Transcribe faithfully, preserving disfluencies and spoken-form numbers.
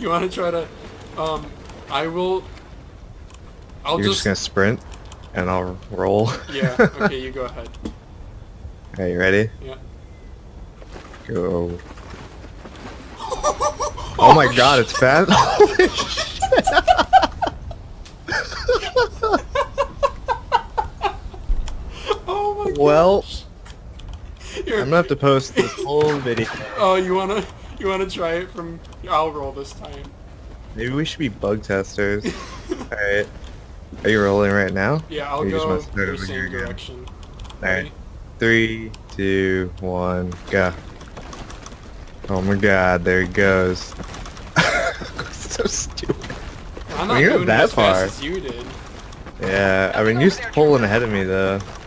You want to try to? Um, I will. I'll You're just... just gonna sprint, and I'll roll. Yeah. Okay, you go ahead. Are you ready? Yeah. Go. Oh my god, it's fast! Holy shit! Oh my god. Well, You're... I'm gonna have to post this whole video. Oh, you wanna you wanna try it from? I'll roll this time. Maybe we should be bug testers. Alright. Are you rolling right now? Yeah, I'll Or you just go wanna start the over here same again? direction. Alright. Three, two, one, go. Oh my god, there he goes. So stupid. I'm Well, not you're doing not it that as fast far. as you did. Yeah, I mean, you're pulling ahead of me though.